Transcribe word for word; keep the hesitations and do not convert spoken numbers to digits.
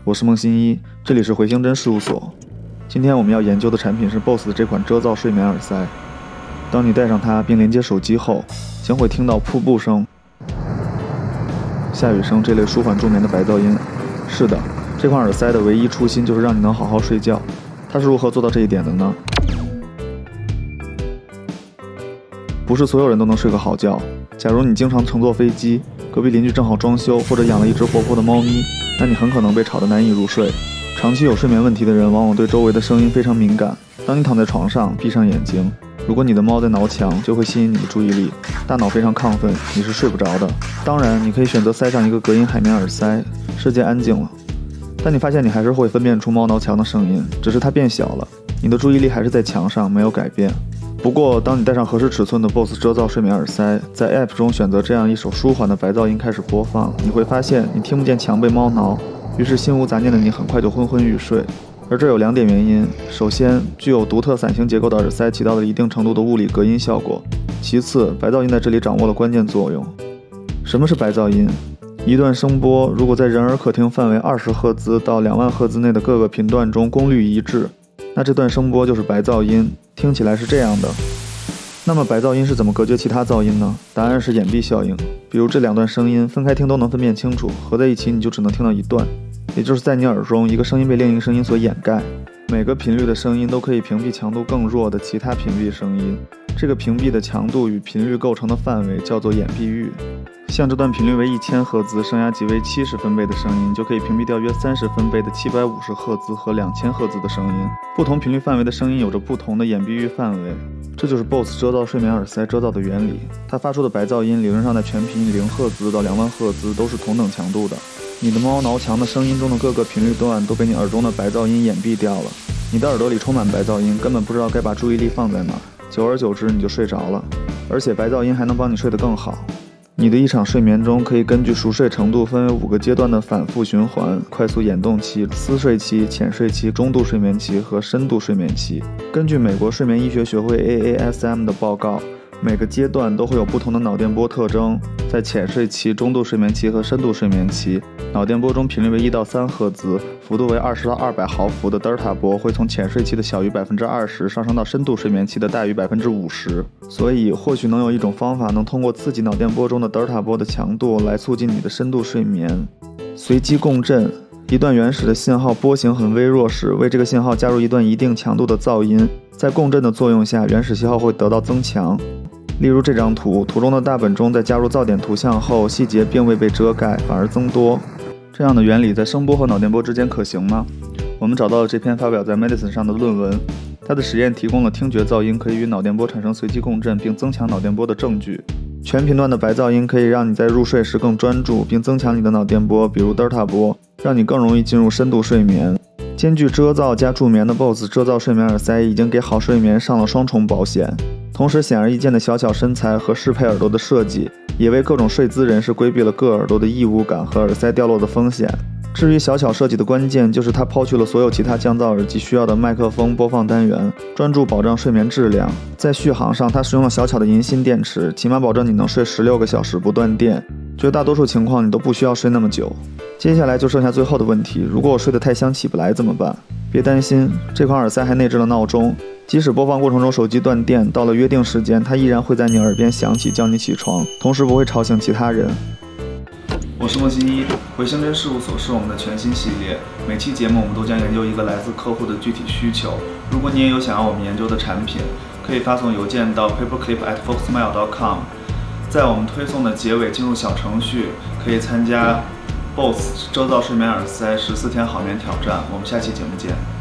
我是孟新一，这里是回星针事务所。今天我们要研究的产品是 B O S S 的这款遮噪睡眠耳塞。当你戴上它并连接手机后，将会听到瀑布声、下雨声这类舒缓助眠的白噪音。是的，这款耳塞的唯一初心就是让你能好好睡觉。它是如何做到这一点的呢？不是所有人都能睡个好觉。假如你经常乘坐飞机，隔壁邻居正好装修，或者养了一只活泼的猫咪，那你很可能被吵得难以入睡。长期有睡眠问题的人往往对周围的声音非常敏感。当你躺在床上，闭上眼睛，如果你的猫在挠墙，就会吸引你的注意力，大脑非常亢奋，你是睡不着的。当然，你可以选择塞上一个隔音海绵耳塞，世界安静了，但你发现你还是会分辨出猫挠墙的声音，只是它变小了，你的注意力还是在墙上，没有改变。不过，当你戴上合适尺寸的 B O S S 遮噪睡眠耳塞，在 App 中选择这样一首舒缓的白噪音开始播放，你会发现你听不见墙被猫挠，于是心无杂念的你很快就昏昏欲睡。而这有两点原因：首先，具有独特伞形结构的耳塞起到了一定程度的物理隔音效果；其次，白噪音在这里掌握了关键作用。什么是白噪音？一段声波如果在人耳可听范围二十赫兹到两万赫兹内的各个频段中功率一致，那这段声波就是白噪音，听起来是这样的。那么白噪音是怎么隔绝其他噪音呢？答案是掩蔽效应。比如这两段声音分开听都能分辨清楚，合在一起你就只能听到一段，也就是在你耳中一个声音被另一个声音所掩盖。每个频率的声音都可以屏蔽强度更弱的其他屏蔽声音，这个屏蔽的强度与频率构成的范围叫做掩蔽域。像这段频率为一千赫兹，声压级为七十分贝的声音，就可以屏蔽掉约三十分贝的七百五十赫兹和两千赫兹的声音。不同频率范围的声音有着不同的掩蔽域范围，这就是 B O S S 遮噪睡眠耳塞遮噪的原理。它发出的白噪音理论上在全频零赫兹到两万赫兹都是同等强度的。你的猫挠墙的声音中的各个频率段都被你耳中的白噪音掩蔽掉了，你的耳朵里充满白噪音，根本不知道该把注意力放在哪儿，久而久之你就睡着了。而且白噪音还能帮你睡得更好。你的一场睡眠中可以根据熟睡程度分为五个阶段的反复循环：快速眼动期、思睡期、浅睡期、中度睡眠期和深度睡眠期。根据美国睡眠医学学会 A A S M 的报告，每个阶段都会有不同的脑电波特征。在浅睡期、中度睡眠期和深度睡眠期，脑电波中频率为一到三赫兹，幅度为二十到二百毫伏的德尔塔波会从浅睡期的小于百分之二十上升到深度睡眠期的大于百分之五十。所以，或许能有一种方法能通过刺激脑电波中的德尔塔波的强度来促进你的深度睡眠。随机共振，一段原始的信号波形很微弱时，为这个信号加入一段一定强度的噪音，在共振的作用下，原始信号会得到增强。例如这张图，图中的大本钟在加入噪点图像后，细节并未被遮盖，反而增多。这样的原理在声波和脑电波之间可行吗？我们找到了这篇发表在 Medicine 上的论文，它的实验提供了听觉噪音可以与脑电波产生随机共振并增强脑电波的证据。全频段的白噪音可以让你在入睡时更专注，并增强你的脑电波，比如德尔塔波，让你更容易进入深度睡眠。兼具遮噪加助眠的 B O S S 遮噪睡眠耳塞已经给好睡眠上了双重保险。同时，显而易见的小巧身材和适配耳朵的设计，也为各种睡姿人士规避了硌耳朵的异物感和耳塞掉落的风险。至于小巧设计的关键，就是它抛去了所有其他降噪耳机需要的麦克风播放单元，专注保障睡眠质量。在续航上，它使用了小巧的银芯电池，起码保证你能睡十六个小时不断电。绝大多数情况你都不需要睡那么久。接下来就剩下最后的问题，如果我睡得太香起不来怎么办？别担心，这款耳塞还内置了闹钟，即使播放过程中手机断电，到了约定时间，它依然会在你耳边响起叫你起床，同时不会吵醒其他人。我是莫新一，回星针事务所是我们的全新系列，每期节目我们都将研究一个来自客户的具体需求。如果你也有想要我们研究的产品，可以发送邮件到 paperclip at foxmail dot com， 在我们推送的结尾进入小程序，可以参加 B O S S 遮噪睡眠耳塞十四天好眠挑战。我们下期节目见。